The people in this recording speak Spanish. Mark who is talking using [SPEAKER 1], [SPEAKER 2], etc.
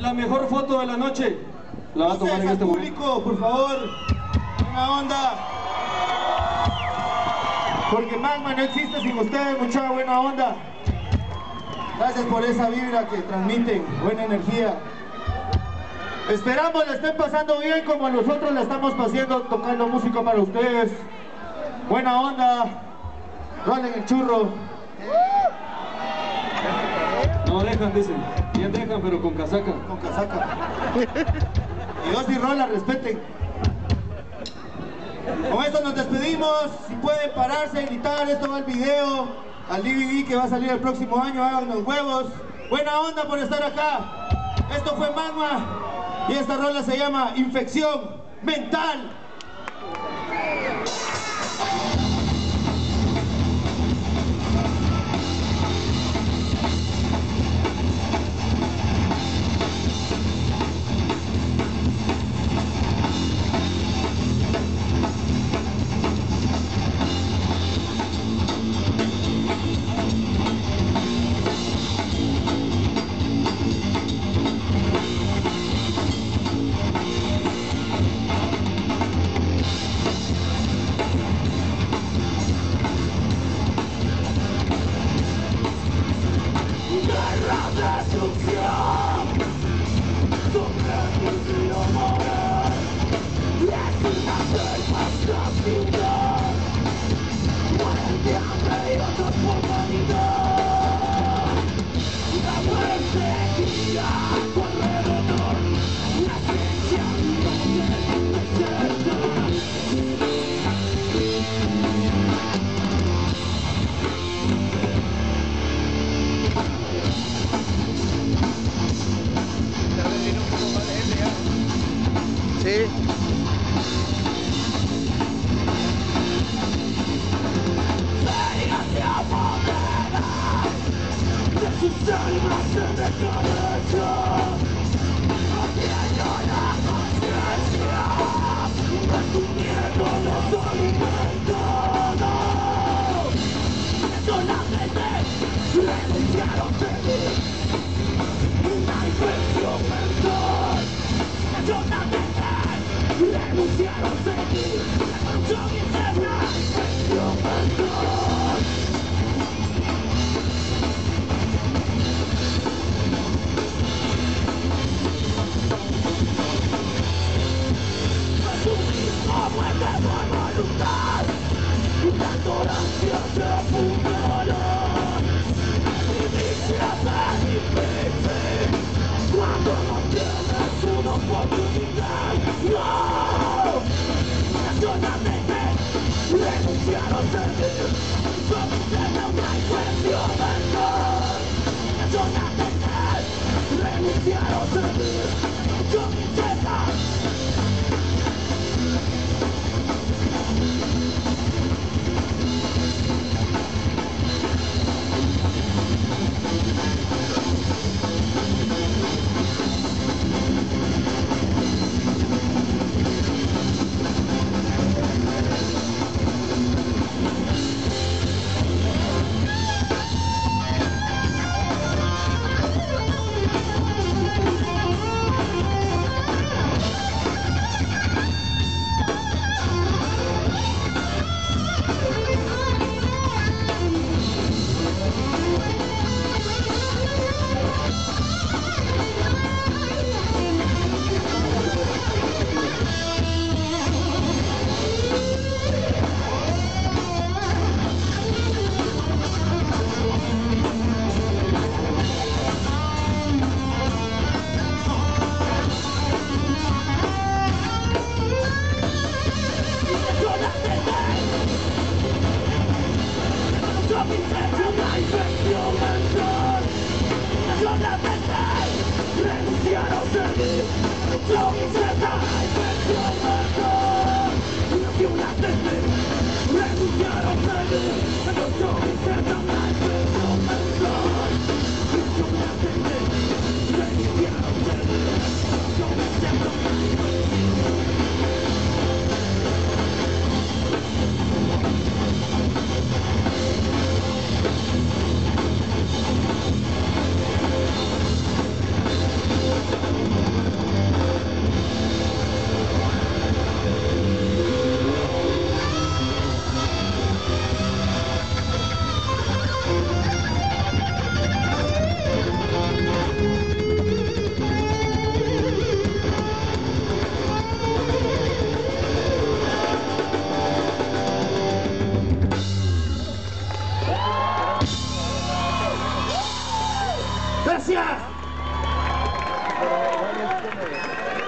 [SPEAKER 1] la mejor foto de la noche la va a tomar en este momento.
[SPEAKER 2] Público, por favor, buena onda. Porque Magma no existe sin ustedes, mucha buena onda. Gracias por esa vibra que transmiten, buena energía. Esperamos la estén pasando bien como nosotros la estamos pasando tocando música para ustedes. Buena onda, rolen el churro.
[SPEAKER 1] No dejan, dicen. Bien dejan, pero con casaca.
[SPEAKER 2] Con casaca. Y dos y rola, respeten. Con esto nos despedimos. Si pueden pararse y gritar, esto va al video, al DVD que va a salir el próximo año, hagan los huevos. Buena onda por estar acá. Esto fue Magma y esta rola se llama Infección Mental.
[SPEAKER 3] Sí.
[SPEAKER 2] Gracias.